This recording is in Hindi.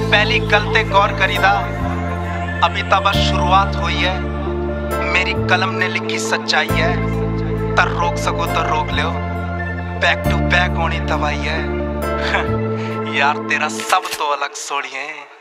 पहली गल ते गौर करीदा, अभी तो बस शुरुआत हुई है। मेरी कलम ने लिखी सच्चाई है, तर रोक सको तो रोक लो, बैक टू बैक होनी दवाई है। यार तेरा सब तो अलग सोड़ी है।